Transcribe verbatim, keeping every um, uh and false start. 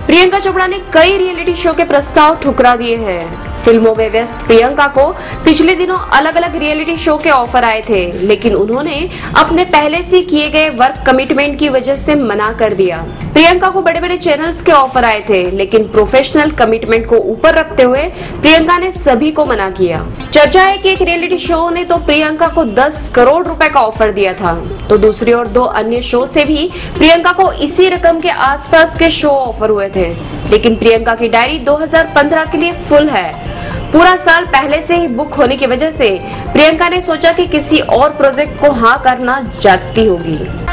प्रियंका चोपड़ा ने कई reality show के प्रस्ताव ठुकरा दिए हैं। फिल्मों में व्यस्त प्रियंका को पिछले दिनों अलग अलग रियलिटी शो के ऑफर आए थे, लेकिन उन्होंने अपने पहले से किए गए वर्क कमिटमेंट की वजह से मना कर दिया। प्रियंका को बड़े बड़े चैनल्स के ऑफर आए थे, लेकिन प्रोफेशनल कमिटमेंट को ऊपर रखते हुए प्रियंका ने सभी को मना किया। चर्चा है कि एक रियलिटी शो ने तो प्रियंका को दस करोड़ रुपए का ऑफर दिया था, तो दूसरी ओर दो अन्य शो से भी प्रियंका को इसी रकम के आसपास के शो ऑफर हुए थे। लेकिन प्रियंका की डायरी दो हज़ार पंद्रह के लिए फुल है। पूरा साल पहले से ही बुक होने की वजह से प्रियंका ने सोचा कि किसी और प्रोजेक्ट को हाँ करना चाहती होगी।